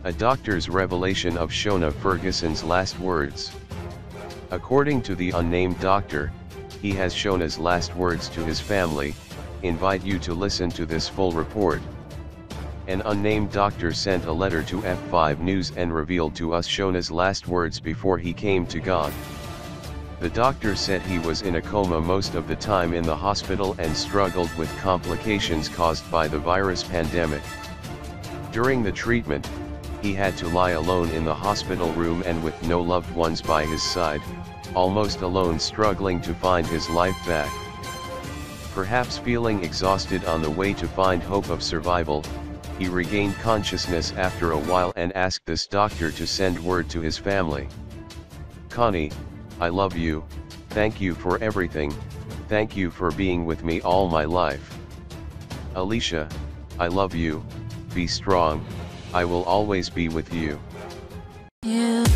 A doctor's revelation of Shona Ferguson's last words. According to the unnamed doctor, he has Shona's last words to his family. Invite you to listen to this full report. An unnamed doctor sent a letter to F5 News and revealed to us Shona's last words before he came to God. The doctor said he was in a coma most of the time in the hospital and struggled with complications caused by the virus pandemic. During the treatment, he had to lie alone in the hospital room and with no loved ones by his side, almost alone, struggling to find his life back. Perhaps feeling exhausted on the way to find hope of survival, he regained consciousness after a while and asked this doctor to send word to his family. Connie, I love you, thank you for everything, thank you for being with me all my life. Alicia, I love you, be strong, I will always be with you.